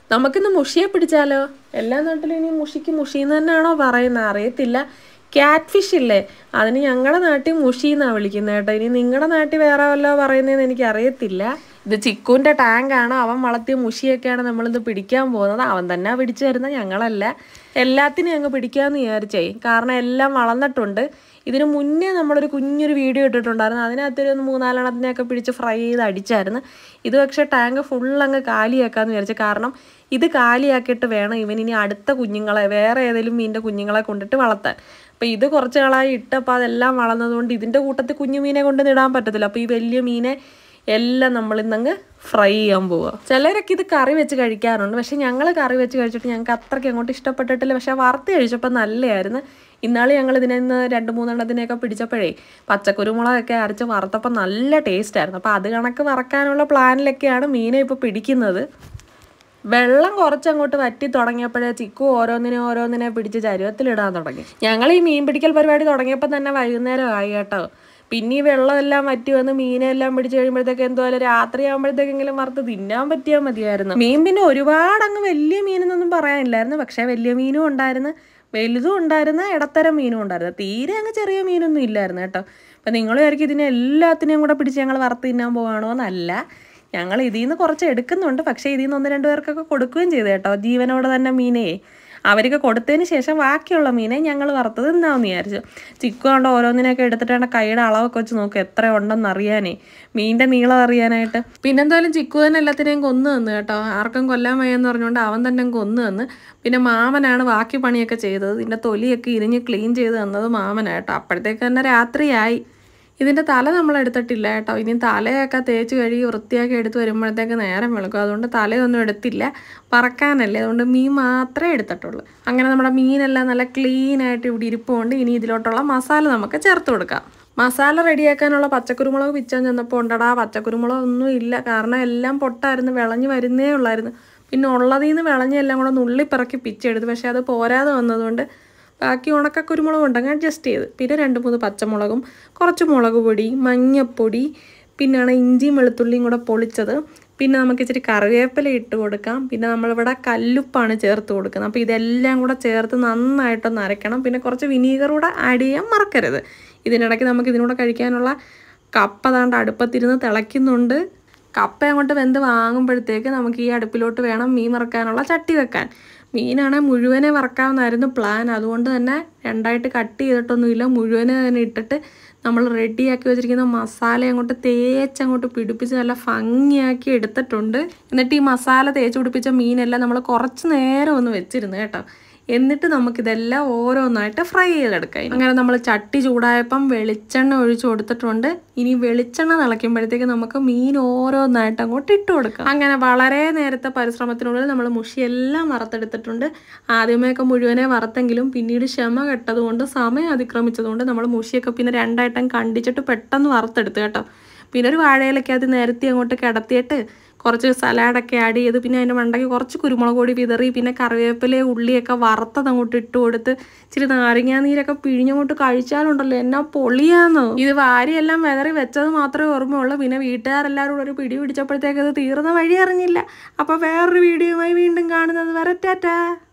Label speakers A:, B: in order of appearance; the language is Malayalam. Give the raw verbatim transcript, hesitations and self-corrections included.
A: നമുക്കിന്ന് മുഷിയെ പിടിച്ചാലോ? എല്ലാ നാട്ടിലും ഇനി മുഷിക്ക് മുഷിന്ന് തന്നെയാണോ പറയുന്നത് അറിയത്തില്ല. ക്യാറ്റ് ഫിഷ് ഇല്ലേ, അതിന് ഞങ്ങളുടെ നാട്ടിൽ മുഷി എന്നാണ് വിളിക്കുന്നത് കേട്ടോ. ഇനി നിങ്ങളുടെ നാട്ടിൽ വേറെ വല്ലോ പറയുന്നതെന്ന് എനിക്ക് അറിയത്തില്ല. ഇത് ചിക്കുവിൻ്റെ ടാങ്കാണ്. അവൻ വളർത്തിയ മുഷിയൊക്കെയാണ് നമ്മളിത് പിടിക്കാൻ പോകുന്നത്. അവൻ തന്നെ പിടിച്ചു തരുന്നത്, ഞങ്ങളല്ല. എല്ലാത്തിനും ഞങ്ങൾ പിടിക്കാമെന്ന് വിചാരിച്ചേ, കാരണം എല്ലാം വളർന്നിട്ടുണ്ട്. ഇതിന് മുന്നേ നമ്മളൊരു കുഞ്ഞൊരു വീഡിയോ ഇട്ടിട്ടുണ്ടായിരുന്നു. അതിനകത്തൊരു മൂന്നാലെണ്ണത്തിനെയൊക്കെ പിടിച്ച് ഫ്രൈ ചെയ്ത് അടിച്ചായിരുന്നു. ഇത് പക്ഷേ ടാങ്ക് ഫുള്ളങ്ങ് കാലിയാക്കാമെന്ന് വിചാരിച്ചു. കാരണം ഇത് കാലിയാക്കിയിട്ട് വേണം ഇവൻ ഇനി അടുത്ത കുഞ്ഞുങ്ങളെ, വേറെ ഏതെങ്കിലും മീനിൻ്റെ കുഞ്ഞുങ്ങളെ കൊണ്ടിട്ട് വളർത്താൻ. അപ്പോൾ ഇത് കുറച്ച് നാളായി ഇട്ടപ്പോൾ അതെല്ലാം വളർന്നതുകൊണ്ട് ഇതിൻ്റെ കൂട്ടത്തിൽ കുഞ്ഞു മീനെ കൊണ്ട് ഇടാൻ പറ്റത്തില്ല. അപ്പോൾ ഈ വലിയ മീനെ എല്ലാം നമ്മളിന്നങ്ങ് ഫ്രൈ ചെയ്യാൻ പോവുക. ചിലരൊക്കെ ഇത് കറി വെച്ച് കഴിക്കാറുണ്ട്, പക്ഷെ ഞങ്ങൾ കറി വെച്ച് കഴിച്ചിട്ട് ഞങ്ങൾക്ക് അത്രയ്ക്ക് അങ്ങോട്ട് ഇഷ്ടപ്പെട്ടിട്ടില്ല. പക്ഷെ വറുത്ത് കഴിച്ചപ്പോൾ നല്ലതായിരുന്നു. ഇന്നാൾ ഞങ്ങൾ ഇതിനെ നിന്ന് രണ്ട് മൂന്നെണ്ണത്തിനെയൊക്കെ പിടിച്ചപ്പോഴേ പച്ചക്കുരുമുളകൊക്കെ അരച്ച് വറുത്തപ്പോൾ നല്ല ടേസ്റ്റ് ആയിരുന്നു. അപ്പോൾ അത് കണക്ക് വറക്കാനുള്ള പ്ലാനിലൊക്കെയാണ് മീനെ ഇപ്പോൾ പിടിക്കുന്നത്. വെള്ളം കുറച്ചങ്ങോട്ട് വറ്റി തുടങ്ങിയപ്പോഴേ ചിക്കു ഓരോന്നിനെ ഓരോന്നിനെ പിടിച്ച് ചരുവത്തിലിടാൻ തുടങ്ങി. ഞങ്ങൾ ഈ മീൻ പിടിക്കൽ പരിപാടി തുടങ്ങിയപ്പോൾ തന്നെ വൈകുന്നേരം ആയി കേട്ടോ. പിന്നെ ഈ വെള്ളമെല്ലാം വറ്റി വന്ന് മീനെല്ലാം പിടിച്ച് കഴിയുമ്പോഴത്തേക്ക് എന്തുപോലെ രാത്രി ആകുമ്പോഴത്തേക്കെങ്കിലും വറുത്ത് തിന്നാൻ പറ്റിയാൽ മതിയായിരുന്നു. മീൻ പിന്നെ ഒരുപാട് അങ്ങ് വലിയ മീനെന്നൊന്നും പറയാനില്ലായിരുന്നു. പക്ഷേ വലിയ മീനും ഉണ്ടായിരുന്നു, വലുതും ഉണ്ടായിരുന്നു, ഇടത്തരം മീനും ഉണ്ടായിരുന്നു. തീരെ അങ്ങ് ചെറിയ മീനൊന്നും ഇല്ലായിരുന്നു കേട്ടോ. അപ്പം നിങ്ങൾ വിചാരിക്കും ഇതിനെ എല്ലാത്തിനെയും കൂടെ പിടിച്ച് ഞങ്ങൾ വറുത്ത് തിന്നാൻ പോവാണോ എന്നല്ല. ഞങ്ങൾ ഇതിൽ നിന്ന് കുറച്ച് എടുക്കുന്നുണ്ട്. പക്ഷേ ഇതിൽ നിന്ന് ഒന്ന് രണ്ട് പേർക്കൊക്കെ കൊടുക്കുകയും ചെയ്തു കേട്ടോ, ജീവനോടെ തന്നെ മീനേ. അവർക്ക് കൊടുത്തതിന് ശേഷം ബാക്കിയുള്ള മീനെ ഞങ്ങൾ വറുത്തത് തിന്നാമെന്ന് വിചാരിച്ചു. ചിക്കു കൊണ്ട് ഓരോന്നിനെയൊക്കെ എടുത്തിട്ടാണ് കൈയുടെ അളവൊക്കെ വെച്ച് നോക്കുക എത്ര ഉണ്ടെന്ന് അറിയാനേ, മീനിൻ്റെ നീളം അറിയാനായിട്ട്. പിന്നെന്തായാലും ചിക്കു തന്നെ എല്ലാത്തിനെയും കൊന്നു തന്നു കേട്ടോ. ആർക്കും കൊല്ലാൻ വയ്യെന്ന് പറഞ്ഞുകൊണ്ട് അവൻ തന്നെ കൊന്നു തന്ന്. പിന്നെ മാമനാണ് ബാക്കി പണിയൊക്കെ ചെയ്തത്. ഇതിൻ്റെ തൊലിയൊക്കെ ഇരിഞ്ഞ് ക്ലീൻ ചെയ്ത് തന്നത് മാമനാട്ടോ. അപ്പോഴത്തേക്ക് തന്നെ രാത്രിയായി. ഇതിൻ്റെ തല നമ്മൾ എടുത്തിട്ടില്ല കേട്ടോ. ഇനി തലയൊക്കെ തേച്ച് കഴുകി വൃത്തിയാക്കി എടുത്ത് വരുമ്പോഴത്തേക്ക് നേരം വെളുക്കും. അതുകൊണ്ട് തലയൊന്നും എടുത്തില്ല, പറക്കാനല്ലേ. അതുകൊണ്ട് മീൻ മാത്രമേ എടുത്തിട്ടുള്ളൂ. അങ്ങനെ നമ്മുടെ മീനെല്ലാം നല്ല ക്ലീനായിട്ട് ഇവിടെ ഇരിപ്പുകൊണ്ട് ഇനി ഇതിലോട്ടുള്ള മസാല നമുക്ക് ചേർത്ത് കൊടുക്കാം. മസാല റെഡിയാക്കാനുള്ള പച്ചക്കുരുമുളക് പിച്ചാൻ ചെന്നപ്പോൾ ഉണ്ടടാ പച്ചക്കുരുമുളക് ഒന്നും ഇല്ല. കാരണം എല്ലാം പൊട്ടായിരുന്നു, വിളഞ്ഞ് വരുന്നേ ഉള്ളായിരുന്നു. പിന്നെ ഉള്ളതിൽ നിന്ന് വിളഞ്ഞെല്ലാം കൂടെ നുള്ളിപ്പിറക്കി പിച്ചെടുത്ത്. പക്ഷേ അത് പോരാതെ വന്നതുകൊണ്ട് ബാക്കി ഉണക്ക കുരുമുളക് ഉണ്ടെങ്കിൽ അഡ്ജസ്റ്റ് ചെയ്ത്. പിന്നെ രണ്ട് മൂന്ന് പച്ചമുളകും കുറച്ച് മുളക് പൊടി, മഞ്ഞപ്പൊടി, പിന്നെയാണ് ഇഞ്ചിയും വെളുത്തുള്ളിയും കൂടെ പൊളിച്ചത്. പിന്നെ നമുക്ക് ഇച്ചിരി കറിവേപ്പില ഇട്ട് കൊടുക്കാം. പിന്നെ നമ്മളിവിടെ കല്ലുപ്പാണ് ചേർത്ത് കൊടുക്കുന്നത്. അപ്പോൾ ഇതെല്ലാം കൂടെ ചേർത്ത് നന്നായിട്ടൊന്ന് അരയ്ക്കണം. പിന്നെ കുറച്ച് വിനീഗർ കൂടെ ആഡ് ചെയ്യാൻ മറക്കരുത്. ഇതിനിടയ്ക്ക് നമുക്ക് ഇതിനൂടെ കഴിക്കാനുള്ള കപ്പ താണ്ട് അടുപ്പത്തിരുന്ന് തിളയ്ക്കുന്നുണ്ട്. കപ്പ അങ്ങോട്ട് വെന്ത് വാങ്ങുമ്പോഴത്തേക്ക് നമുക്ക് ഈ അടുപ്പിലോട്ട് വേണം മീൻ വറുക്കാനുള്ള ചട്ടി വെക്കാൻ. മീനാണെങ്കിൽ മുഴുവനെ വറക്കാമെന്നായിരുന്നു പ്ലാൻ. അതുകൊണ്ട് തന്നെ രണ്ടായിട്ട് കട്ട് ചെയ്തിട്ടൊന്നുമില്ല, മുഴുവനെ തന്നെ ഇട്ടിട്ട് നമ്മൾ റെഡിയാക്കി വെച്ചിരിക്കുന്ന മസാല അങ്ങോട്ട് തേച്ചങ്ങോട്ട് പിടിപ്പിച്ച് നല്ല ഭംഗിയാക്കി എടുത്തിട്ടുണ്ട്. എന്നിട്ട് ഈ മസാല തേച്ച് പിടിപ്പിച്ച മീനെല്ലാം നമ്മൾ കുറച്ച് നേരം ഒന്ന് വെച്ചിരുന്നു കേട്ടോ. എന്നിട്ട് നമുക്കിതെല്ലാം ഓരോന്നായിട്ട് ഫ്രൈ ചെയ്തെടുക്കാം. അങ്ങനെ നമ്മൾ ചട്ടി ചൂടായപ്പം വെളിച്ചെണ്ണ ഒഴിച്ച് കൊടുത്തിട്ടുണ്ട്. ഇനി വെളിച്ചെണ്ണ തിളയ്ക്കുമ്പോഴത്തേക്ക് നമുക്ക് മീൻ ഓരോന്നായിട്ട് അങ്ങോട്ട് ഇട്ട് കൊടുക്കാം. അങ്ങനെ വളരെ നേരത്തെ പരിശ്രമത്തിനുള്ളിൽ നമ്മൾ മുഷിയെല്ലാം വറുത്തെടുത്തിട്ടുണ്ട്. ആദ്യമേയൊക്കെ മുഴുവനെ വറുത്തെങ്കിലും പിന്നീട് ക്ഷമ കെട്ടതുകൊണ്ട് സമയം അതിക്രമിച്ചതുകൊണ്ട് നമ്മൾ മുഷിയൊക്കെ പിന്നെ രണ്ടായിട്ടും കണ്ടിച്ചിട്ട് പെട്ടെന്ന് വറുത്തെടുത്ത് കേട്ടോ. പിന്നെ ഒരു വാഴയിലൊക്കെ അത് നിരത്തി അങ്ങോട്ട് കിടത്തിയിട്ട് കുറച്ച് സലാഡൊക്കെ ആഡ് ചെയ്ത് പിന്നെ അതിൻ്റെ മണ്ടയ്ക്ക് കുറച്ച് കുരുമുളക് പൊടി വിതറി പിന്നെ കറിവേപ്പില ഉള്ളിയൊക്കെ വറുത്തത് അങ്ങോട്ട് ഇട്ട് കൊടുത്ത് ഇച്ചിരി നാരങ്ങാ നീരൊക്കെ പിഴിഞ്ഞങ്ങോട്ട് കഴിച്ചാലുണ്ടല്ലോ എന്നാ പൊളിയാന്നോ. ഇത് വാരിയെല്ലാം വിതറി വെച്ചത് മാത്രമേ ഓർമ്മയുള്ളൂ. പിന്നെ വീട്ടുകാരെല്ലാവരും കൂടെ ഒരു പിടി പിടിച്ചപ്പോഴത്തേക്ക് അത് തീർന്ന വഴി അറിഞ്ഞില്ല. അപ്പോൾ വേറൊരു വീഡിയോയുമായി വീണ്ടും കാണുന്നത് വരെ ടാറ്റാ.